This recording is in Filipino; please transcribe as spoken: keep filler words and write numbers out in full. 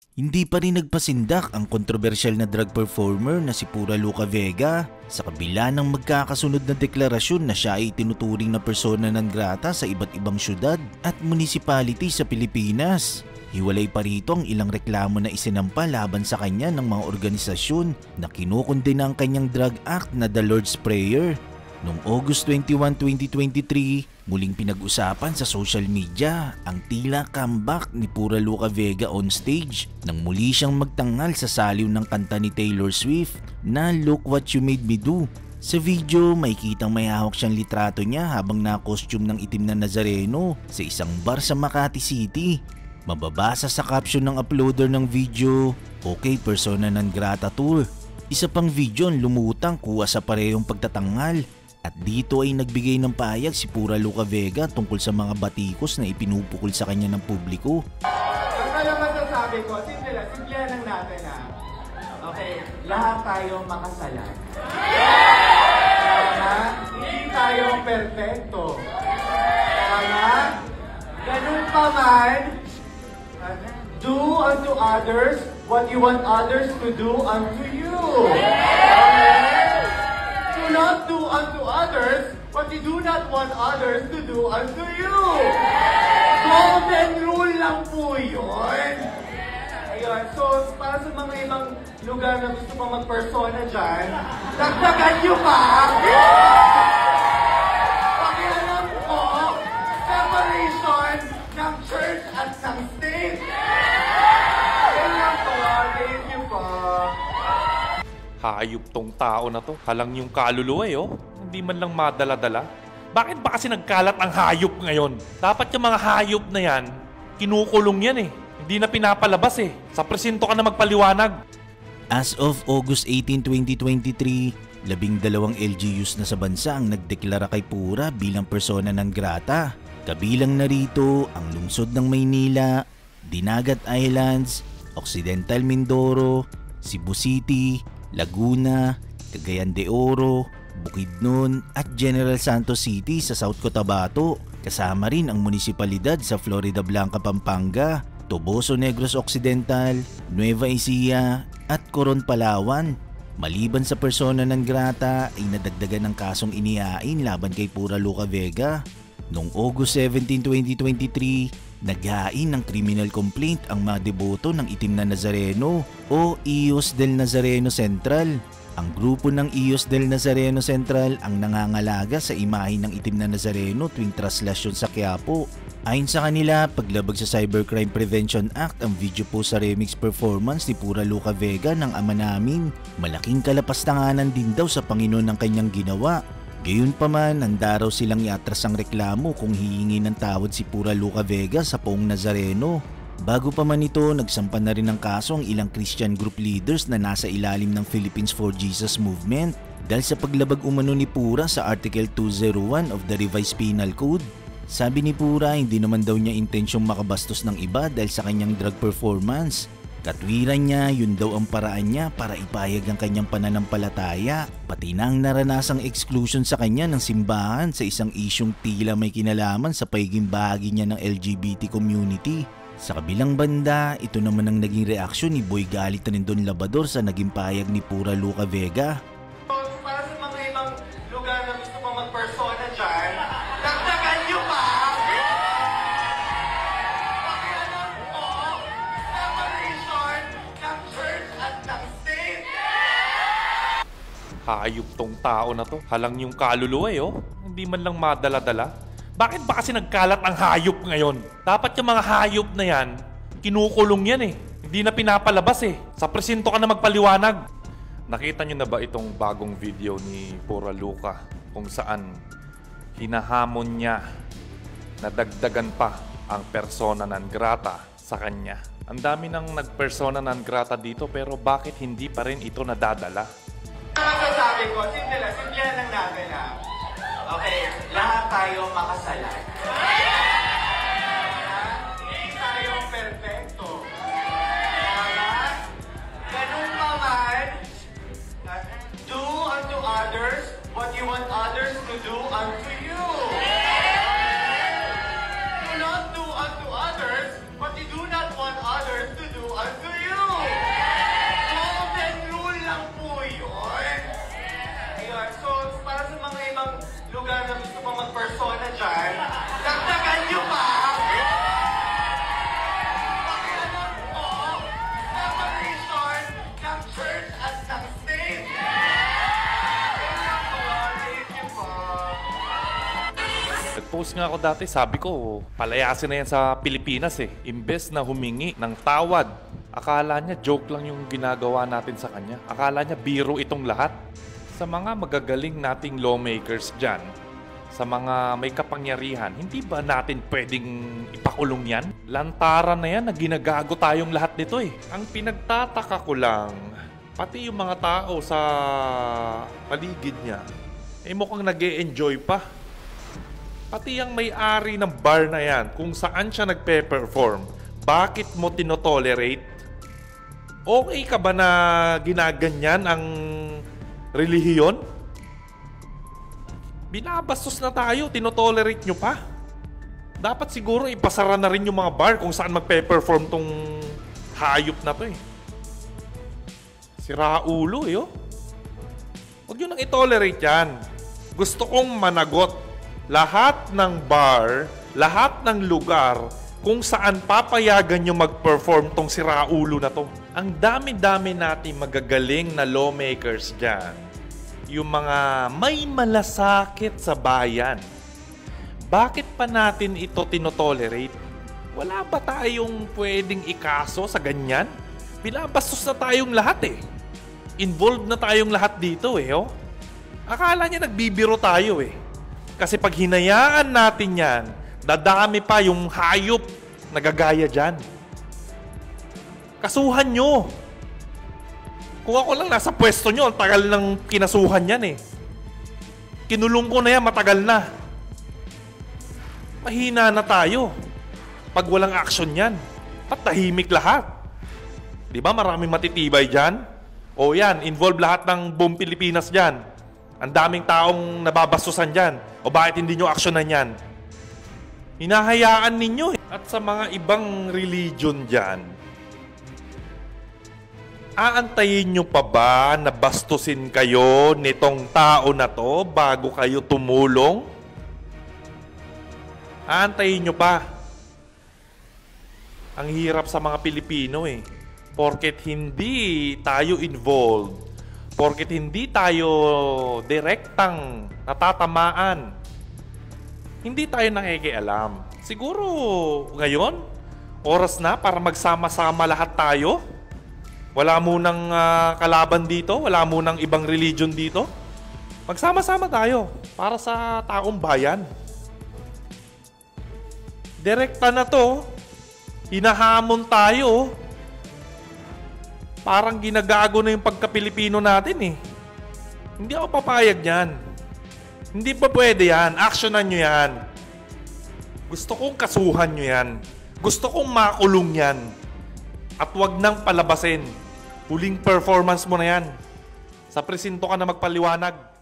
Hindi pa rin nagpasindak ang kontrobersyal na drag performer na si Pura Luca Vega sa kabila ng magkakasunod na deklarasyon na siya ay tinuturing na persona non grata sa iba't ibang syudad at municipality sa Pilipinas. Hiwalay pa rito ang ilang reklamo na isinampa laban sa kanya ng mga organisasyon na kinukondena ang kanyang drag act na The Lord's Prayer. Noong August twenty-first, twenty twenty-three, muling pinag-usapan sa social media ang tila comeback ni Pura Luca Vega on stage nang muli siyang magtanghal sa saliw ng kanta ni Taylor Swift na Look What You Made Me Do. Sa video, may kitang may hawak siyang litrato niya habang naka-costume ng itim na Nazareno sa isang bar sa Makati City. Mababasa sa caption ng uploader ng video, "Okay, persona non grata tour." Isa pang video ang lumutang kuha sa parehong pagtatanghal. At dito ay nagbigay ng pahayag si Pura Luca Vega tungkol sa mga batikos na ipinupukol sa kanya ng publiko. Ano lang masasabi ko? Simple lang, simple lang natin ha. Okay, lahat tayo makasalan. Tama? Hindi tayo perfecto. Tama? Ganun pa man, do unto others what you want others to do unto you. Okay? Do not do unto others what you do not want others to do unto you. Golden rule lang po yun. Ayun. So, para sa mga ibang lugar na gusto pang mag-persona dyan, dagdagan nyo pa! Pakialam po, separation ng church at ng state. Ayun lang po. Thank you po. Hayop tong tao na to. Halang yung kaluluwa eh, oh. Hindi man lang madala-dala. Bakit ba kasi nagkalat ang hayop ngayon? Dapat yung mga hayop na yan, kinukulong yan eh. Hindi na pinapalabas eh. Sa presinto ka na magpaliwanag. As of August eighteenth, twenty twenty-three, labing dalawang L G Us na sa bansa ang nagdeklara kay Pura bilang persona non grata. Kabilang narito ang lungsod ng Maynila, Dinagat Islands, Occidental Mindoro, Cebu City, Laguna, Cagayan de Oro, Bukidnon at General Santos City sa South Cotabato. Kasama rin ang munisipalidad sa Florida Blanca, Pampanga, Toboso Negros Occidental, Nueva Ecija at Coron, Palawan. Maliban sa persona non grata ay nadagdagan ng kasong inihain laban kay Pura Luca Vega. Noong August seventeenth, twenty twenty-three, naghain ng criminal complaint ang mga deboto ng Itim na Nazareno o Eos del Nazareno Central. Ang grupo ng Eos del Nazareno Central ang nangangalaga sa imahe ng Itim na Nazareno tuwing traslasyon sa Quiapo. Ayon sa kanila, paglabag sa Cybercrime Prevention Act ang video po sa remix performance ni Pura Luca Vega ng Ama Namin. Malaking kalapastanganan din daw sa Panginoon ng kanyang ginawa. Gayunpaman, handa raw silang iatras ang reklamo kung hihingi ng tawad si Pura Luca Vega sa Poong Nazareno. Bago pa man ito, nagsampa na rin ng kaso ang ilang Christian group leaders na nasa ilalim ng Philippines for Jesus movement dahil sa paglabag umano ni Pura sa Article two oh one of the Revised Penal Code. Sabi ni Pura, hindi naman daw niya intensyong makabastos ng iba dahil sa kanyang drug performance. Katwiran niya, yun daw ang paraan niya para ipahayag ang kanyang pananampalataya, pati na ang naranasang exclusion sa kanya ng simbahan sa isang isyong tila may kinalaman sa pagiging bahagi niya ng L G B T community. Sa kabilang banda, ito naman ang naging reaksyon ni Boy Galit Rendon Labador sa naging pahayag ni Pura Luca Vega. So, para sa mga ibang lugar na gusto pang mag-persona dyan, dagdagan nyo pa! Hayop tong tao na to. Halang yung kaluluwa eh, oh. Hindi man lang madala-dala. Bakit ba kasi nagkalat ang hayop ngayon? Dapat yung mga hayop na yan, kinukulong yan eh. Hindi na pinapalabas eh. Sa presinto ka na magpaliwanag. Nakita nyo na ba itong bagong video ni Pura Luca kung saan hinahamon niya na dagdagan pa ang persona non grata sa kanya? Ang dami ng nagpersona non grata dito pero bakit hindi pa rin ito nadadala? Ano masasabi ko? Simple lang, simple lang natin ha. Okay, lahat tayo makasalan. Hindi tayo perfecto. Tama? Ganun pa man, do unto others what you want others to do unto you. Do not do unto others what you do not want others to do unto you. nag-post nga ako dati, sabi ko, palayasin na yan sa Pilipinas eh. Imbes na humingi ng tawad. Akala niya joke lang yung ginagawa natin sa kanya. Akala niya biro itong lahat. Sa mga magagaling nating lawmakers dyan, sa mga may kapangyarihan, hindi ba natin pwedeng ipakulong yan? Lantaran na yan na ginagago tayong lahat nito eh. Ang pinagtataka ko lang, pati yung mga tao sa paligid niya, eh mukhang nag-e-enjoy pa. Pati yung may-ari ng bar na yan, kung saan siya nagpe-perform, bakit mo tinotolerate? Okay ka ba na ginaganyan ang relihiyon? Binabastos na tayo, tinotolerate nyo pa. Dapat siguro ipasara na rin yung mga bar kung saan magpe-perform tong hayop na to eh. Sira ulo eh oh. Huwag nyo nang itolerate yan. Gusto kong managot lahat ng bar, lahat ng lugar kung saan papayagan nyo mag-perform tong siraulo na to. Ang dami-dami natin magagaling na lawmakers dyan. Yung mga may malasakit sa bayan. Bakit pa natin ito tinotolerate? Wala ba tayong pwedeng ikaso sa ganyan? Binabastos na tayong lahat eh. Involved na tayong lahat dito eh oh. Akala niya nagbibiro tayo eh. Kasi pag hinayaan natin yan, dadami pa yung hayop na gagaya dyan. Kasuhan nyo. Kung ako lang nasa pwesto nyo, ang tagal ng kinasuhan yan eh. Kinulong ko na yan, matagal na. Mahina na tayo. Pag walang action yan, patahimik lahat. Di ba maraming matitibay dyan? O yan, involve lahat ng buong Pilipinas dyan. Ang daming taong nababastusan dyan. O bakit hindi nyo aksyonan yan? Hinahayaan ninyo eh. At sa mga ibang religion dyan, aantayin nyo pa ba na bastusin kayo nitong tao na to bago kayo tumulong? Aantayin nyo pa. Ang hirap sa mga Pilipino eh. Porket hindi tayo involved, porket hindi tayo direktang natatamaan, hindi tayo nakikialam. Siguro ngayon, oras na para magsama-sama lahat tayo. Wala munang uh, kalaban dito, wala munang ibang religion dito. Magsama-sama tayo para sa taong bayan. Direkta na to, hinahamon tayo. Parang ginagago na yung pagka-Pilipino natin eh. Hindi ako papayag yan. Hindi pa pwede yan. Actionan nyo yan. Gusto kong kasuhan nyo yan. Gusto kong makulong yan. At wag nang palabasin. Huling performance mo na yan. Sa presinto ka na magpaliwanag.